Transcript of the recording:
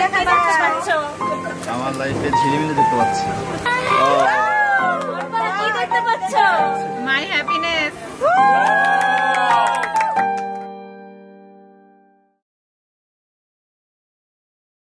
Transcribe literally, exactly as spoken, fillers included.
আমার লাইফে ঝিলিমিলি দেখতে পাচ্ছি। কি দেখতে পাচ্ছ? My happiness.